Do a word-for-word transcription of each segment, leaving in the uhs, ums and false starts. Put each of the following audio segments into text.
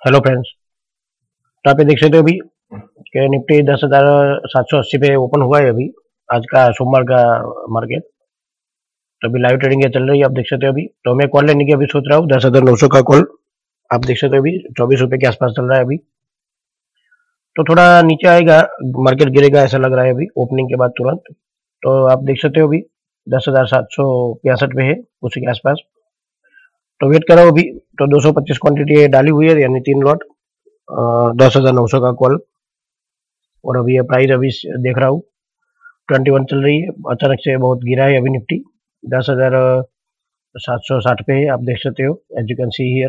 Hello friends. तो आप ये देख सकते हो अभी कि निफ्टी दस हजार सात सौ अस्सी पे ओपन हुआ है अभी आज का सोमवार का मार्केट। तो अभी लाइव ट्रेडिंग चल रही है, आप देख सकते हो अभी। तो मैं कॉल लेने की अभी सोच रहा हूँ दस हजार नौ सौ का कॉल। आप देख सकते हो अभी चौबीस रुपए के आसपास चल रहा है अभी। तो थोड़ा नीचे आएगा, मार्केट गिरेगा ऐसा लग रहा है अभी ओपनिंग के बाद तुरंत। तो आप देख सकते हो अभी दस हजार सात सौ पैंसठ पे है, उसी के आसपास। तो वेट करो अभी। तो दो सौ पच्चीस क्वांटिटी डाली हुई है, यानी तीन लॉट दस हजार नौ सौ का कॉल। और अभी ये प्राइस अभी देख रहा हूँ ट्वेंटी वन चल रही है। अचानक से बहुत गिरा है अभी निफ्टी, दस हजार सात सौ साठ पे है, आप देख सकते हो as you can see here.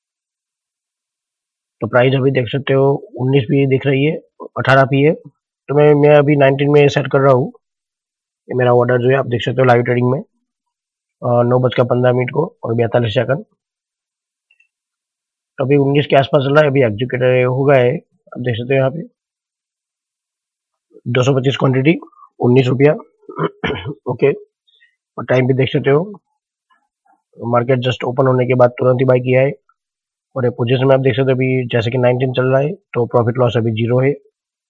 तो प्राइस अभी देख सकते हो उन्नीस भी दिख रही है, अठारह भी है। तो मैं मैं अभी नाइनटीन में सेट कर रहा हूँ। ये मेरा ऑर्डर जो है आप देख सकते हो लाइव ट्रेडिंग में नौ बज का पंद्रह मिनट को और बैतालीस सेकंड। तो अभी उन्नीस के आसपास चल रहा है, अभी एग्जीक्यूट हो गया है, आप देख सकते हो यहाँ पे दो सौ पच्चीस क्वान्टिटी उन्नीस रुपया। ओके, और टाइम भी देख सकते हो, मार्केट जस्ट ओपन होने के बाद तुरंत ही बाई किया है। और ये पोजीशन में आप देख सकते हो अभी जैसे कि नाइनटीन चल रहा है, तो प्रॉफिट लॉस अभी जीरो है।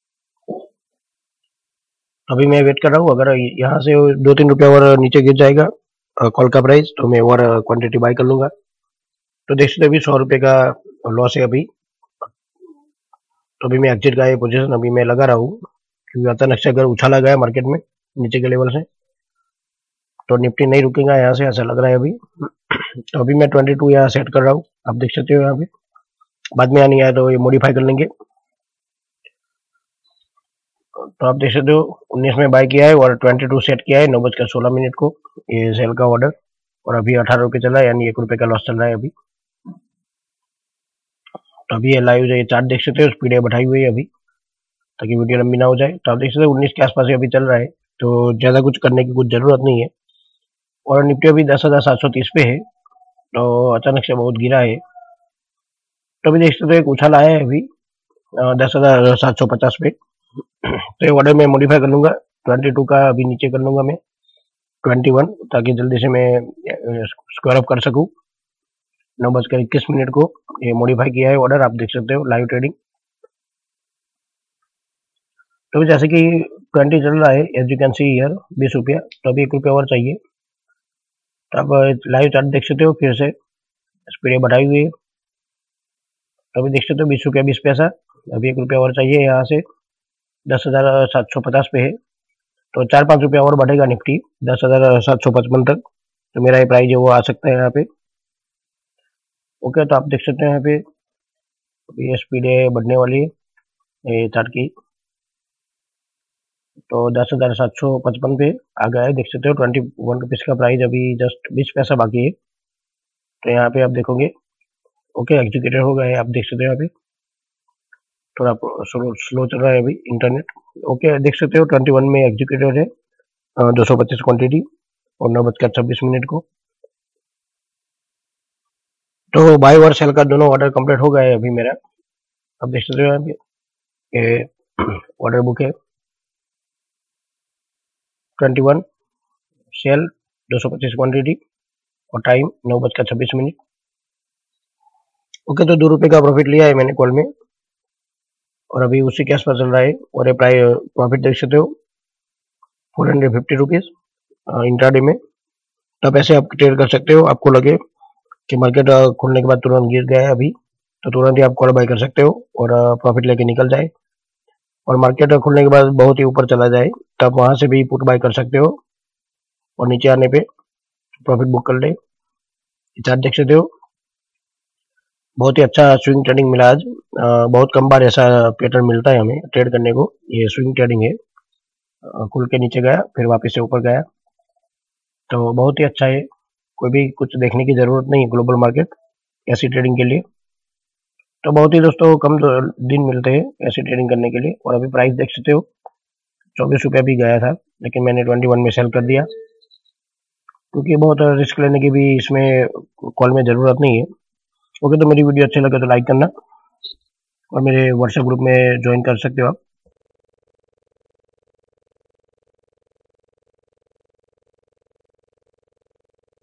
अभी मैं वेट कर रहा हूँ, अगर यहाँ से दो तीन रुपया और नीचे गिर जाएगा कॉल का प्राइस तो मैं और क्वांटिटी बाई कर लूंगा। तो देख सकते अभी सौ रुपये का लॉस है अभी। तो अभी मैं एग्जिट का ये पोजीशन अभी मैं लगा रहा हूँ, क्योंकि अचानक से अगर उछाला गया मार्केट में नीचे के लेवल से तो निफ्टी नहीं रुकेगा यहाँ से, ऐसा लग रहा है अभी। तो अभी मैं ट्वेंटी टू यहाँ सेट कर रहा हूँ, आप देख सकते हो यहाँ पे। बाद में नहीं आया तो ये मॉडिफाई कर लेंगे। तो आप देख सकते हो उन्नीस में बाय किया है और बाईस सेट किया है नौ बजकर सोलह मिनट को, ये सेल का ऑर्डर। और अभी अठारह रुपये चला है, यानी एक रुपये का लॉस चल रहा है अभी। तो अभी ये लाइव ये चार्ट देख सकते हो, स्पीड बढ़ाई हुई है अभी ताकि वीडियो लंबी ना हो जाए। तो आप देख सकते हो उन्नीस के आसपास अभी चल रहा है, तो ज़्यादा कुछ करने की कुछ ज़रूरत नहीं है। और निफ्टी अभी दस हजार सात सौ तीस पे है, तो अचानक से बहुत गिरा है। तो अभी देख सकते हो एक उछाल आया है अभी दस हजार सात सौ पचास पे। तो ये ऑर्डर मैं मॉडिफाई कर लूंगा, ट्वेंटी टू का अभी नीचे कर लूंगा मैं ट्वेंटी वन, ताकि जल्दी से मैं स्क्वायर अप कर सकूं। नौ बजकर इक्कीस मिनट को ये मॉडिफाई किया है ऑर्डर, आप देख सकते हो लाइव ट्रेडिंग। तो जैसे कि ट्वेंटी चल रहा है as you can see here, बीस रुपया। तो अभी एक रुपया और चाहिए। तो आप लाइव चार्ट देख सकते हो, फिर से स्पीड बढ़ाई हुई है। तो अभी देख सकते हो बीस रुपया बीस पैसा, अभी एक रुपया और चाहिए यहाँ से। दस हजार सात सौ पचास पे है, तो चार पाँच रुपया और बढ़ेगा निफ्टी दस हजार सात सौ पचपन तक। तो मेरा ये प्राइस है वो आ सकता है यहाँ पे। ओके, तो आप देख सकते हैं यहाँ पे ये स्पीड बढ़ने वाली है ये चार्ट की। तो दस हजार सात सौ पचपन पे आ गया है, देख सकते हो ट्वेंटी वन रुपीज़ का प्राइस, अभी जस्ट बीस पैसा बाकी है। तो यहाँ पे आप देखोगे ओके एग्जीक्यूटेड हो गया है, आप देख सकते हो यहाँ पे थोड़ा स्लो स्लो चल रहा है अभी इंटरनेट। ओके, देख सकते हो ट्वेंटी वन में एग्जीक्यूटेड है दो सौ पच्चीस क्वान्टिटी और नौ बजकर छब्बीस मिनट को। तो बाई और सेल का दोनों ऑर्डर कंप्लीट हो गया है अभी मेरा, आप देख सकते हो यहाँ पे ऑर्डर बुक है ट्वेंटी वन सेल दो सौ पच्चीस क्वान्टिटी और टाइम नौ बजकर छब्बीस मिनट। ओके, तो दो रुपये का प्रॉफिट लिया है मैंने कॉल में और अभी उसी के आसपास चल रहा है। और ये प्राइस प्रॉफिट देख सकते हो four hundred fifty rupees intraday में। तब ऐसे आप ट्रेड कर सकते हो, आपको लगे कि मार्केट खुलने के बाद तुरंत गिर गया है अभी, तो तुरंत ही आप कॉल बाय कर सकते हो और प्रॉफिट लेके निकल जाए। और मार्केट खुलने के बाद बहुत ही ऊपर चला जाए तब वहां से भी पुट बाय कर सकते हो और नीचे आने पे प्रॉफिट बुक कर ले। चार्ट देख सकते हो, बहुत ही अच्छा स्विंग ट्रेडिंग मिला आज। बहुत कम बार ऐसा पैटर्न मिलता है हमें ट्रेड करने को। ये स्विंग ट्रेडिंग है, खुल के नीचे गया फिर वापस से ऊपर गया, तो बहुत ही अच्छा है। कोई भी कुछ देखने की जरूरत नहीं है ग्लोबल मार्केट ऐसी ट्रेडिंग के लिए। तो बहुत ही दोस्तों कम दिन मिलते हैं ऐसी ट्रेडिंग करने के लिए। और अभी प्राइस देख सकते हो चौबीस रुपया भी गया था, लेकिन मैंने ट्वेंटी वन में सेल कर दिया, क्योंकि बहुत रिस्क लेने की भी इसमें कॉल में ज़रूरत नहीं है। ओके, तो मेरी वीडियो अच्छी लगे तो लाइक करना और मेरे व्हाट्सएप ग्रुप में ज्वाइन कर सकते हो आप।